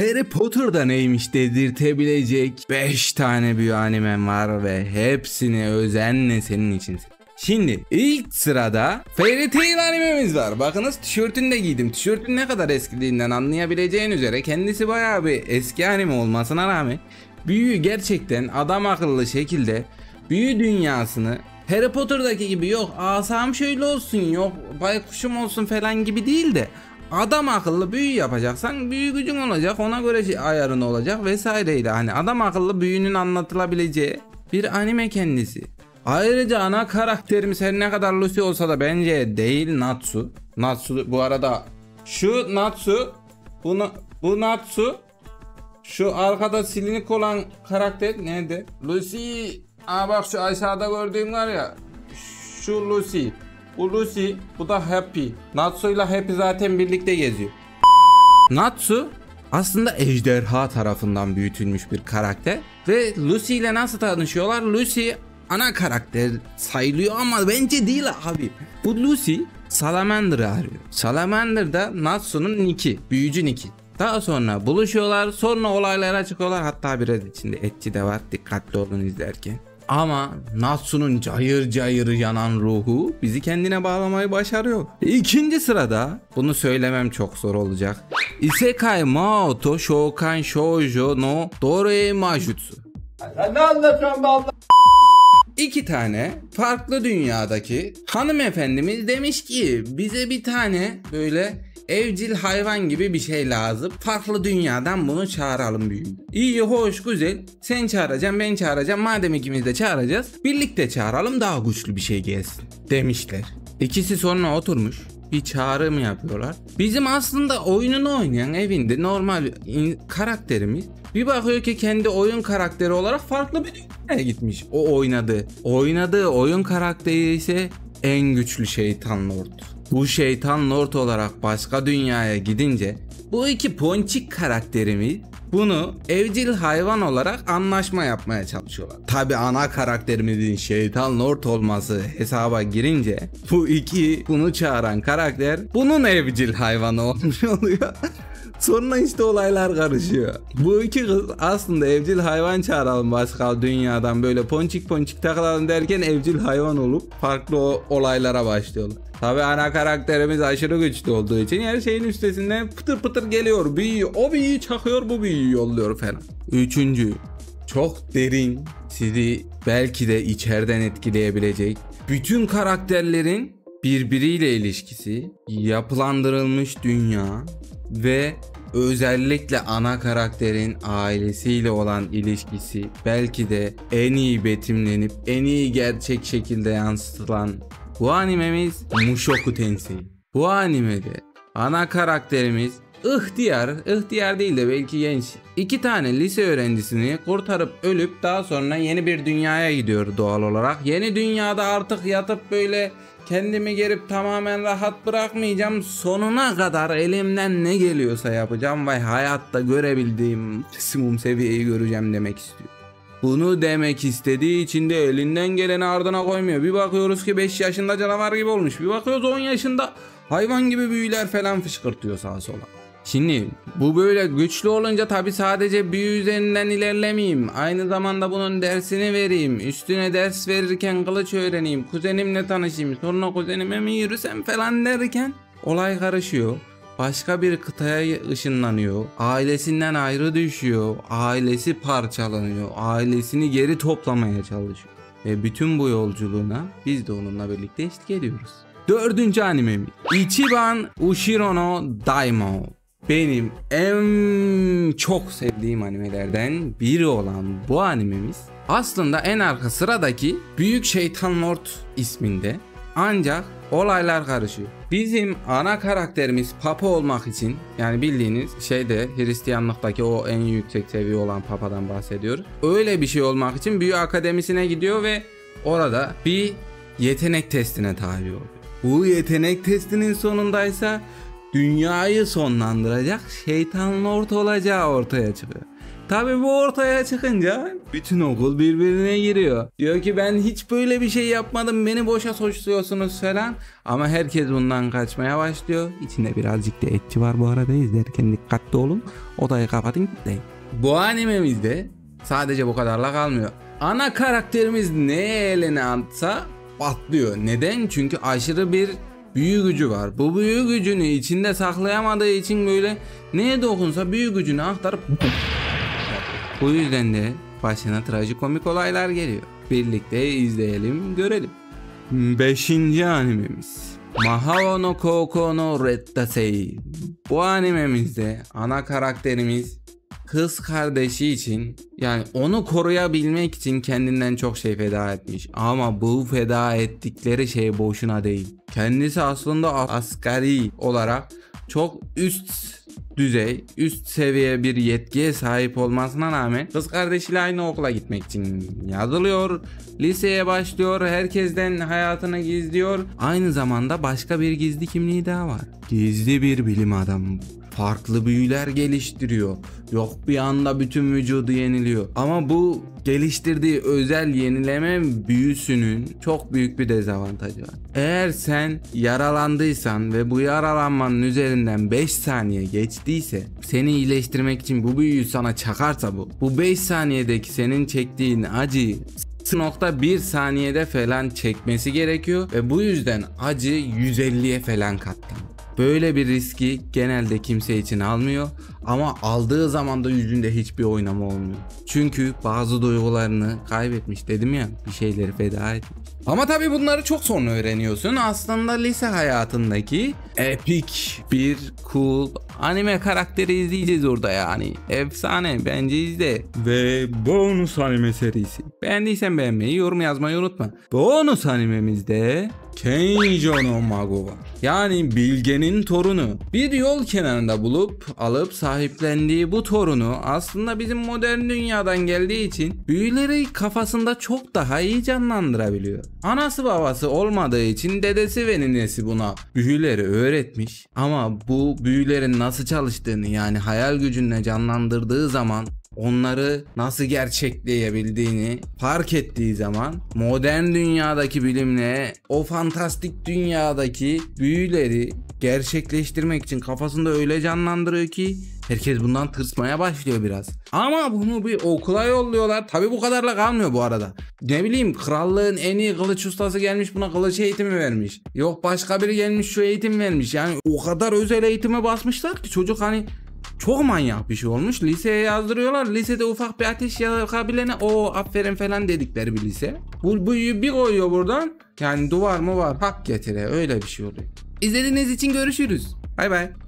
Harry Potter'da neymiş dedirtebilecek 5 tane büyü animem var ve hepsini özenle senin için. Şimdi ilk sırada Fairy Tail animemiz var. Bakınız tişörtünü de giydim. Tişörtün ne kadar eskidiğinden anlayabileceğin üzere kendisi bayağı bir eski anime olmasına rağmen büyü gerçekten adam akıllı şekilde büyü dünyasını Harry Potter'daki gibi yok asam şöyle olsun yok baykuşum olsun falan gibi değil de adam akıllı büyü yapacaksan büyü gücün olacak, ona göre ayarın olacak vesaireyle, hani adam akıllı büyünün anlatılabileceği bir anime kendisi. Ayrıca ana karakterimiz her ne kadar Lucy olsa da bence değil, Natsu. Natsu bu arada şu Natsu, bu Natsu, şu arkada silinik olan karakter nerede? Lucy. Bak şu aşağıda gördüğüm var ya, şu Lucy. Bu Lucy, bu da Happy. Natsu ile Happy zaten birlikte geziyor. Natsu aslında ejderha tarafından büyütülmüş bir karakter ve Lucy ile nasıl tanışıyorlar? Lucy ana karakter sayılıyor ama bence değil abi. Bu Lucy Salamander'ı arıyor. Salamander da Natsu'nun Nick'i, büyücü Nick'i. Daha sonra buluşuyorlar, sonra olaylara çıkıyorlar. Hatta biraz içinde etçi de var, dikkatli olun izlerken. Ama Natsu'nun cayır cayır yanan ruhu bizi kendine bağlamayı başarıyor. İkinci sırada, bunu söylemem çok zor olacak, Isekai Maoto Shoukan Shoujo no Dorei Majutsu. Sen ne anlatıyorsun be Allah? İki tane farklı dünyadaki hanımefendimiz demiş ki bize bir tane böyle evcil hayvan gibi bir şey lazım. Farklı dünyadan bunu çağıralım büyüğüm. İyi, hoş, güzel. Sen çağıracaksın, ben çağıracağım. Madem ikimiz de çağıracağız, birlikte çağıralım, daha güçlü bir şey gelsin demişler. İkisi sonra oturmuş bir çağrı mı yapıyorlar? Bizim aslında oyununu oynayan evinde normal karakterimiz bir bakıyor ki kendi oyun karakteri olarak farklı bir dünyaya gitmiş. O oynadığı oyun karakteri ise en güçlü şeytan lord. Bu şeytan lord olarak başka dünyaya gidince bu iki ponçik karakterimiz bunu evcil hayvan olarak anlaşma yapmaya çalışıyorlar. Tabi ana karakterimizin şeytan lord olması hesaba girince bu iki bunu çağıran karakter bunun evcil hayvanı olmuş oluyor. Sonra işte olaylar karışıyor. Bu iki kız aslında evcil hayvan çağıralım başka dünyadan, böyle ponçik ponçik takılalım derken evcil hayvan olup farklı olaylara başlıyorlar. Tabi ana karakterimiz aşırı güçlü olduğu için her şeyin üstesinden pıtır pıtır geliyor. Büyüyor, o büyüyü çakıyor, bu büyüyü yolluyor falan. Üçüncü, çok derin, sizi belki de içeriden etkileyebilecek bütün karakterlerin birbiriyle ilişkisi, yapılandırılmış dünya ve özellikle ana karakterin ailesiyle olan ilişkisi belki de en iyi betimlenip en iyi gerçek şekilde yansıtılan bu animemiz Mushoku Tensei. Bu animede ana karakterimiz ihtiyar değil de belki genç, iki tane lise öğrencisini kurtarıp ölüp daha sonra yeni bir dünyaya gidiyor doğal olarak. Yeni dünyada artık yatıp böyle kendimi gerip tamamen rahat bırakmayacağım, sonuna kadar elimden ne geliyorsa yapacağım ve hayatta görebildiğim maksimum seviyeyi göreceğim demek istiyor. Bunu demek istediği için de elinden geleni ardına koymuyor. Bir bakıyoruz ki 5 yaşında canavar gibi olmuş, bir bakıyoruz 10 yaşında hayvan gibi büyüler falan fışkırtıyor sağa sola. Şimdi bu böyle güçlü olunca tabi sadece büyü üzerinden ilerlemeyeyim, aynı zamanda bunun dersini vereyim, üstüne ders verirken kılıç öğreneyim, kuzenimle tanışayım, sonra kuzenime mi yürüsem falan derken olay karışıyor. Başka bir kıtaya ışınlanıyor, ailesinden ayrı düşüyor, ailesi parçalanıyor, ailesini geri toplamaya çalışıyor ve bütün bu yolculuğuna biz de onunla birlikte eşlik ediyoruz. Dördüncü animemiz Ichiban Ushiro no Daimao. Benim en çok sevdiğim animelerden biri olan bu animemiz aslında en arka sıradaki Büyük Şeytan Lord isminde, ancak olaylar karışıyor. Bizim ana karakterimiz Papa olmak için, yani bildiğiniz şeyde Hristiyanlıktaki o en yüksek seviye olan Papa'dan bahsediyoruz. Öyle bir şey olmak için büyü akademisine gidiyor ve orada bir yetenek testine tabi oluyor. Bu yetenek testinin sonundaysa dünyayı sonlandıracak şeytan lord olacağı ortaya çıkıyor. Tabii bu ortaya çıkınca bütün okul birbirine giriyor. Diyor ki ben hiç böyle bir şey yapmadım, beni boşa suçluyorsunuz falan. Ama herkes bundan kaçmaya başlıyor. İçinde birazcık da etçi var bu arada, izlerken dikkatli olun. Odayı kapatın gitmeyin. Bu animemizde sadece bu kadarla kalmıyor. Ana karakterimiz ne eline atsa patlıyor. Neden? Çünkü aşırı bir büyü gücü var. Bu büyü gücünü içinde saklayamadığı için böyle neye dokunsa büyü gücünü aktarıp bu yüzden de başına trajikomik olaylar geliyor. Birlikte izleyelim, görelim. 5. animemiz Mahou no Koukou no Rettasei. Bu animemizde ana karakterimiz kız kardeşi için, yani onu koruyabilmek için kendinden çok şey feda etmiş. Ama bu feda ettikleri şey boşuna değil. Kendisi aslında asgari olarak çok üst düzey, üst seviye bir yetkiye sahip olmasına rağmen kız kardeşiyle aynı okula gitmek için yazılıyor. Liseye başlıyor, herkesten hayatını gizliyor. Aynı zamanda başka bir gizli kimliği daha var. Gizli bir bilim adamı. Farklı büyüler geliştiriyor. Yok bir anda bütün vücudu yeniliyor. Ama bu geliştirdiği özel yenileme büyüsünün çok büyük bir dezavantajı var. Eğer sen yaralandıysan ve bu yaralanmanın üzerinden 5 saniye geçtiyse, seni iyileştirmek için bu büyüyü sana çakarsa bu 5 saniyedeki senin çektiğin acıyı 0.1 saniyede falan çekmesi gerekiyor ve bu yüzden acı 150'ye falan katlanıyor. Böyle bir riski genelde kimse için almıyor ama aldığı zaman da yüzünde hiçbir oynama olmuyor. Çünkü bazı duygularını kaybetmiş, dedim ya, bir şeyleri feda etmiş. Ama tabii bunları çok sonra öğreniyorsun. Aslında lise hayatındaki epik bir cool anime karakteri izleyeceğiz orada yani. Efsane, bence izle. Ve bonus anime serisi. Beğendiysen beğenmeyi, yorum yazmayı unutma. Bonus animemizde Keijo no Mago var. Yani Bilge'nin torunu. Bir yol kenarında alıp sahiplendiği bu torunu aslında bizim modern dünyadan geldiği için büyüleri kafasında çok daha iyi canlandırabiliyor. Anası babası olmadığı için dedesi ve ninesi buna büyüleri öğretmiş. Ama bu büyülerin nasıl çalıştığını, yani hayal gücünle canlandırdığı zaman onları nasıl gerçekleyebildiğini fark ettiği zaman modern dünyadaki bilimle o fantastik dünyadaki büyüleri gerçekleştirmek için kafasında öyle canlandırıyor ki herkes bundan tırsmaya başlıyor biraz. Ama bunu bir okula yolluyorlar. Tabi bu kadarla kalmıyor bu arada. Ne bileyim, krallığın en iyi kılıç ustası gelmiş buna kılıç eğitimi vermiş. Yok başka biri gelmiş şu eğitim vermiş. Yani o kadar özel eğitime basmışlar ki çocuk hani çok manyak bir şey olmuş. Liseye yazdırıyorlar. Lisede ufak bir ateş yakabilene o aferin falan dedikleri bir lise. Bu bir koyuyor buradan. Yani duvar mı var hak getire, öyle bir şey oluyor. İzlediğiniz için görüşürüz. Bay bay.